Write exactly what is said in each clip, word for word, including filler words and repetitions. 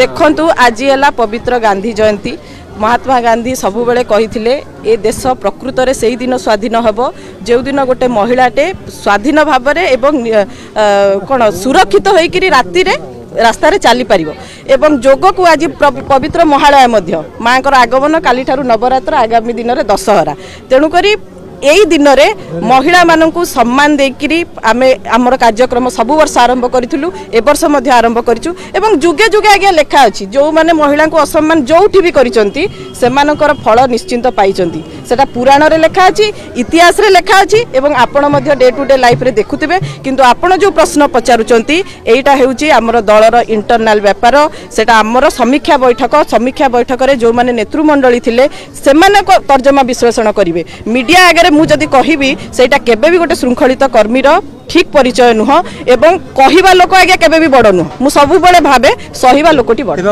देखंतु आज है पवित्र गांधी जयंती। महात्मा गांधी सबुबले कही ए देश प्रकृत में से दिन स्वाधीन हम जो दिन गोटे महिलाटे स्वाधीन भाव एवं कौन सुरक्षित होकर राति रास्ता चली पार एवं जोग को आज पवित्र महालय माँ आगमन काली ठारू नवरात्र आगामी दिन में दशहरा तेणुक यही दिन में महिला मानू सम्मान देकरी आमे आमर कार्यक्रम सबु वर्ष आरंभ करूँ ए वर्ष आरंभ करूँ एवं जुगे जुगे आगे लेखा अच्छी जो मैंने महिला को असम्मान जो भी करिसेंती सेमानकर फल निश्चिंत पाई सेटा पुराण रे लेखा अच्छी इतिहास रे लेखा अच्छी एवं आपण मध्य डे टू डे लाइफ रे देखुथिबे किंतु आपण जो प्रश्न पचारुचंती एटा हेउची आमर दलर इंटरनल व्यापार सेटा आमर समीक्षा बैठक समीक्षा बैठक रे जो माने नेतृमंडली थिले सेमाने तर्जमा विश्लेषण करिवे मीडिया आगे मु जदि कहिबी सेटा केबे भी गोटे श्रृंखलित कर्मीर ठीक परिचय नुह एवं कहवा लोक आगे केबे भी बड़ नुह मु सबु बळे भाबे सहीवा लोकटी बड़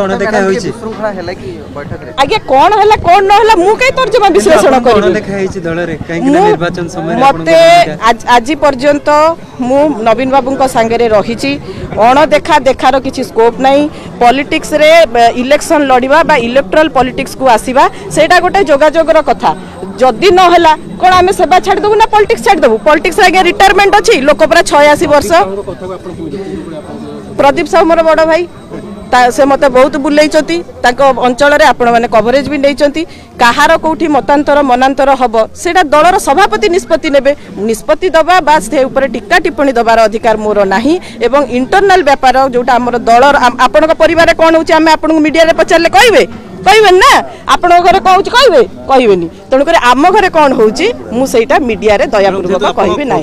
आगे कौन हला कौन न हला मु कई तर्जमा विश्लेषण करिबी देखा हेछि दल रे काहे कि निर्वाचन समय रे मते आज पर्यंत मु नवीन बाबू को संगे रे रहिछि अण देखा देखार किछि स्कोप नाही पॉलिटिक्स रे इलेक्शन लड़िबा बा इलेक्टोरल पॉलिटिक्स को आसीबा सेटा गोटे जोगाजोगर कथा जदि न हला कोन आमे सेवा छाड़ दबु ना पॉलिटिक्स छाड़ दबु पॉलिटिक्स आगे रिटायरमेंट अछि लोक पूरा छियासी वर्ष प्रदीप साहू मोर बड़ भाई से मत बहुत बुलाई अंचल में आपण मैंने कवरेज भी नहीं कहार कौटी मतांतर मनांतर हम सेटा दलर सभापति निष्पत्ति नेबे निष्पत्ति दबा बा से ऊपर टीका टिप्पणी दबार अधिकार मोर नाही एवं इंटरनल व्यापार जोटा आमर दलर आपण परिवार कौन होची आमे आपण मीडिया रे पचारले कहबे कहबे ना आपण घरे कहूँ कहबे कहबेनी तेणुक आम घरे कौन होची मु सेटा मीडिया रे दयापूर्वक कहबे ना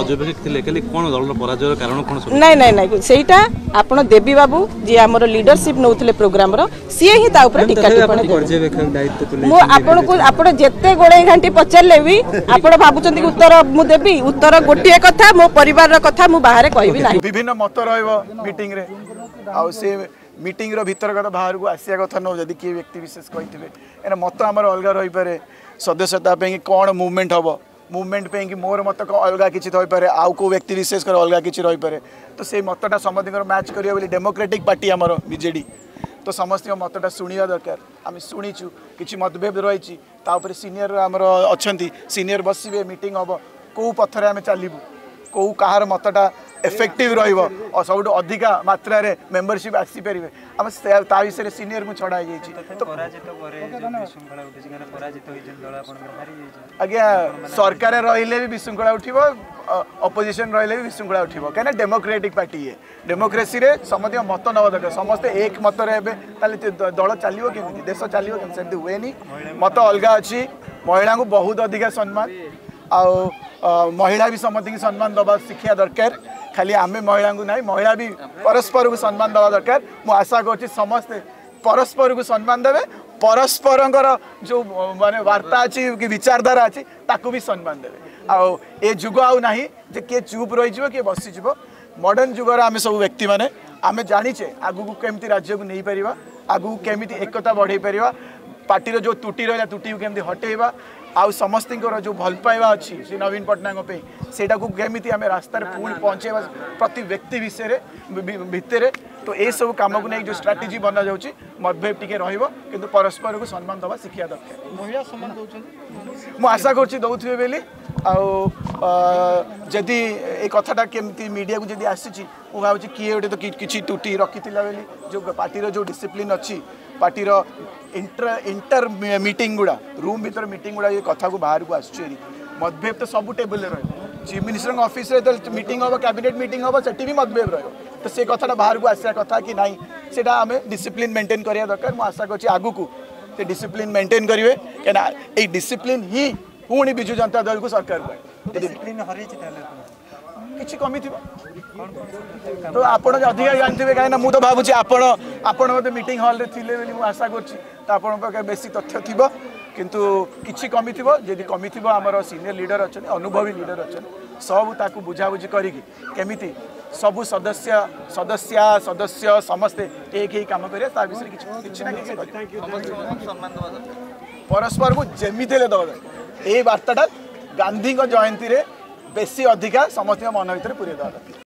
नहीं नहीं नहीं सेटा आपण देवी बाबू जी आमर लीडरशिप नौथिले प्रोग्राम रो सी ही ता ऊपर टिका टिप्पणी मु आपण को आपण जेते गोळे घंटी पचारले भी आपण भाबुचंती उत्तर मु देबी उत्तर गोटिए कथा मो परिवार रो कथा मु बाहर कहबी ना विभिन्न मत रहइबो मीटिंग रे आ से मीटिंग रो भीतर कथा बाहर को आसिया कथा न जदि किए व्यक्ति विशेष कहिथिबे एना मत हमर अलगा रहि पारे सदस्यता पे कोन मूवमेंट हबो मूवमेंट पे कि मोर मत को अलगा किछि थई पारे आउ को व्यक्ति विशेष कर अलगा किछि रहि पारे तो से मतटा समधिकर मैच करिया बोली डेमोक्रेटिक पार्टी हमर बीजेडी तो समस्त मतटा सुनिया दरकार आम शुणीचु कि मतभेद रही सीनियर आमर अच्छा सीनियर बसवे मीटिंग हम कौ पथर आम चलू कौ कहार मतटा एफेक्टिव और सब अधिका मात्रा रे मेंबरशिप आसीपर आम ता विषय सीनियर मुझे छड़ा आज्ञा सरकार रही भी विशृंखला उठब अपोजिशन रही भी विशृंखला उठब कहीं डेमोक्रेटिक पार्टी है डेमोक्रेसी रे समस्त मत नवा दरकार समस्ते एक मत दल चलो केमी देश चलो केमी हुए मत अलग अच्छी महिला को बहुत अधिका सम्मान आ महिला भी समस्त की सम्मान दबा शिक्षा दरकार खाली आमे महिला को नहीं महिला भी परस्पर को सम्मान दबा दरकार मु आशा कर समस्ते परस्पर को सम्मान देवे परस्पर जो माने वार्ता अच्छी कि विचारधारा अच्छी ताकू भी सम्मान देवे आउ ए जुग आउ नाही जे किए चुप रही किए बसीज मॉडर्न जुगर आम सब व्यक्ति माने आम जाचे आगू केमती राज्य को नहीं पार आगू केमी एकता बढ़े पार पार्टी जो तुटी रहा तुटी को केमती हटेवा आउ समस्त जो भल पाइबा अच्छी श्री नवीन पट्टनायक सेटा को केमी आम रास्तार पुणी पहुँचेवा प्रति व्यक्ति विषय भितर तो ये सब कम को नहीं जो स्ट्राटेजी बना जाऊँगी मतभेद टी रु परस्पर को सम्मान दवा शिक्षा दरकार महिला सम्मान मुझे आशा करुवे बोली आदि ये कथाटा केमती मीडिया को जब आसी भावी किए गोटे तो किसी त्रुटि रखी जो पार्टी जो डिसिप्लिन अच्छी पार्टी इंटर इंटर मीटिंग गुड़ा रूम भीतर मीटिंग गुड़ा ये कथा को बाहर को आसुरी मतभेद तो सब टेबल रही चीफ मिनिस्टर ऑफिस रे तो मीटिंग हम कैबिनेट मीटिंग हम से भी मतभेद रही तो से कथाटा बाहर को आसा कथा कि नाई से आम डिसिप्लिन मेंटेन करिया दरकार मुझे आशा कर आगू को से डिसिप्लिन मेंटेन करेंगे कहीं डिसिप्लिन ही पुणी विजु जनता दल को सरकार किसी कमी थी तो आपड़ अधिका जानते कहीं मुझे भावुँ आपण आपण मत मीटिंग हॉल रे थिले बोली आशा कर बेसी तथ्य थी किंतु किसी कमी थी जदि कमी थी आमर सीनियर लीडर अच्छा अनुभवी लीडर अच्छा सब ताकू बुझाबुझी करमी सबु सदस्य सदस्य सदस्य समस्ते एक ही काम करें विषय किसी ना किसी परस्पर को जमी दबा ये वार्ताटा गांधी जयंती रे बेसी अधिका समस्त मन भर पूरे दवा